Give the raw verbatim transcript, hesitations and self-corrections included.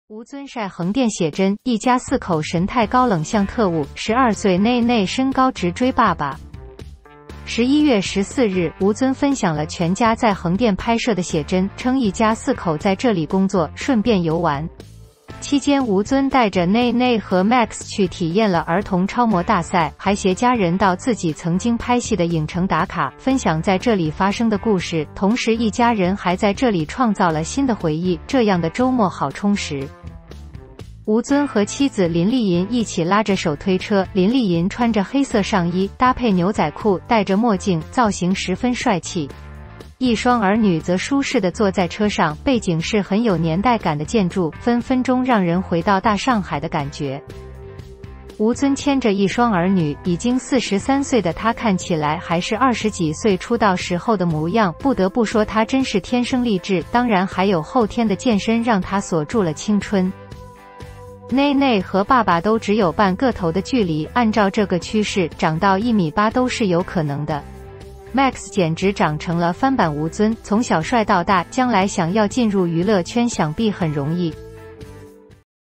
吴尊晒横店写真，一家四口神态高冷像特务，十二岁内内身高直追爸爸。十一月十四日，吴尊分享了全家在横店拍摄的写真，称一家四口在这里工作，顺便游玩。期间，吴尊带着内内和 Max 去体验了儿童超模大赛，还携家人到自己曾经拍戏的影城打卡，分享在这里发生的故事。同时，一家人还在这里创造了新的回忆，这样的周末好充实。吴尊和妻子林丽莹一起拉着手推车，林丽莹穿着黑色上衣，搭配牛仔裤，戴着墨镜，造型十分帅气。一双儿女则舒适地坐在车上，背景是很有年代感的建筑，分分钟让人回到大上海的感觉。吴尊牵着一双儿女，已经四十三岁的他看起来还是二十几岁出道时候的模样，不得不说他真是天生丽质，当然还有后天的健身让他锁住了青春。内内和爸爸都只有半个头的距离，按照这个趋势，长到一米八都是有可能的。Max 简直长成了翻版吴尊，从小帅到大，将来想要进入娱乐圈想必很容易。